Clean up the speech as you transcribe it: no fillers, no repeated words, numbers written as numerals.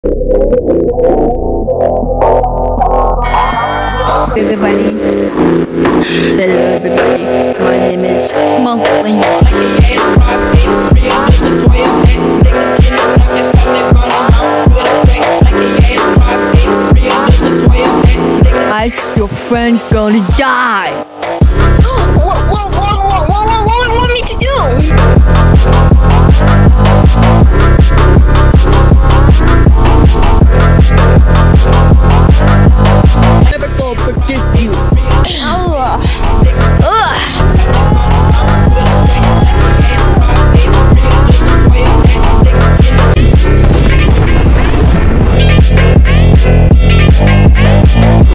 Everybody, hello everybody, my name is Moth. Your friend gonna die.